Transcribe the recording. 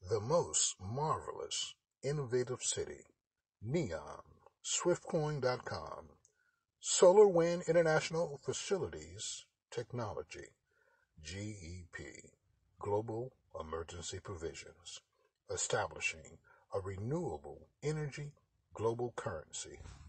The most marvelous, innovative city. Neon. Swiftcoin.com. Solar Wind International Facilities Technology. GEP. Global Emergency Provisions. Establishing a renewable energy global currency.